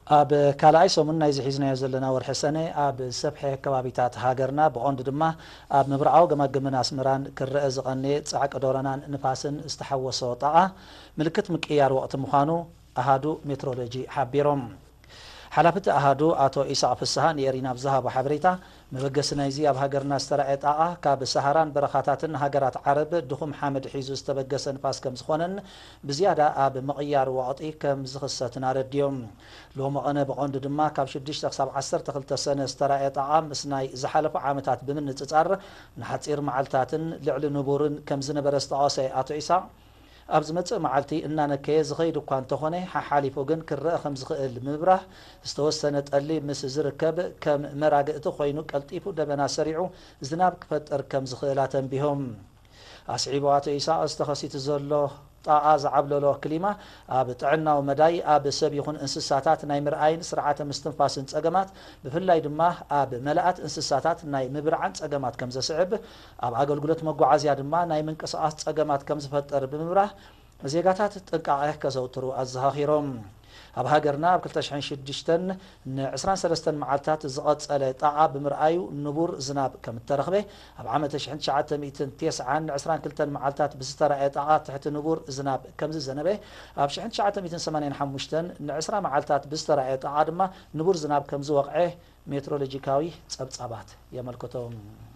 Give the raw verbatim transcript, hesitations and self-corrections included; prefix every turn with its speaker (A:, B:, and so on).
A: ኣብ ካልኣይ ሰሙን ናይ ዝሒዝናዮ ዘለና ወርሒ ሰነ ኣብ ሰብሒ ከባቢታት ሃገርና ብቆንዲ ድማ ኣብ ምብራቃዊ ገማግምን ኣስመራን ክረአ ዝቐነየ ጻዕቂ ዶረናን ንፋስን ዝተሓወሶ ጣቓ ምልክት ምቅያር ወቕቲ ምዃኑ ኣሃዱ ሜትሮሎጂ ሓቢሮም ሓላፍቲ ኣሃዱ ኣቶ ኢሳቅ ፍስሃን የሪና ብዝሃቦ ሓበሬታ መበገሲ ናይዚ ኣብ ሃገርና ዝተረኣየ ጣቓ ካብ ሰሃራን በረኻታትን ሃገራት ዓረብ ድኹም ሓመድ ሒዙ ዝተበገሰ ንፋስ ከም ዝኾነን ብዝያዳ ኣብ ምቕያር ወቕቲ ከም ዝኽሰትን ኣረድዮም ሎሚ ቐነ ብቆንዲ ድማ ካብ ሽዱሽተ ክሳብ ዓሰርተ ክልተ ሰነ ዝተረኣየ ጣቓ ምስ ናይ ዝሓለፉ ዓመታት ብምንፅፃር ንሓፂር መዓልታትን ልዕሊ ንቡርን ከም ዝነበረ ዝጠቐሰ ኣቶ ኢሳቅ ኣብ ዝመጽእ መዓልቲ እናነከየ ዝኸይድ እኳ እንተኾነ ሓሓሊፉ ግን ክረአ ከም ዝኽእል ምብራህ ዝተወሰነ ጠሊ ምስ ዝርከብ ከም መራግእቲ ኮይኑ ቀልጢፉ ደበና ሰሪዑ ዝናብ ክፈጥር ከም ዝኽእል ተንቢሆም ኣስዒቡ ኣቶ ኢሳቅ ዝተኸሲቱ ዘሎ ጣቓ ዝዓብለሎ ክሊማ ኣብ ጥዕናዊ መዳይ ኣብ ሰብ ይኹን እንስሳታት ናይ ምርኣይን ስርዓተ ምስትንፋስን ፀገማት ብፍላይ ድማ ኣብ መላእት እንስሳታት ናይ ምብርዓን ፀገማት ከም ዘስዕብ ኣብ ኣገልግሎት መጓዓዝያ ድማ ናይ ምንቅስቓስ ፀገማት ከም ዝፈጠር ብምብራህ ዜጋታት ጥንቃቐ ከዘውትሩ ኣዘኻኺሮም ኣብ ሃገርና ኣብ ክልተ ሽሕን ሽዱሽተን ንዕስራን ሰለስተን መዓልታት ዝቐፀለ ጣቓ ብምርኣዩ ንቡር ዝናብ ከም እተረኽበ ኣብ ዓመት ሽሕን ትሽዓተ ሚእትን ቴስዓን ንዕስራን ክልተን መዓልታት ብዝተረኣየ ጣቓ ትሕቲ ንቡር ዝናብ ከም ዝዘነበ ኣብ ሽሕን ትሽዓተ ሚእትን ሰማንያን ሓሙሽተን ንዕስራ መዓልታት ብዝተረኣየ ጣቓ ድማ ንቡር ዝናብ ከም ዝወቕዐ ሜትሮሎጂካዊ ፀብፃባት የመልክቶም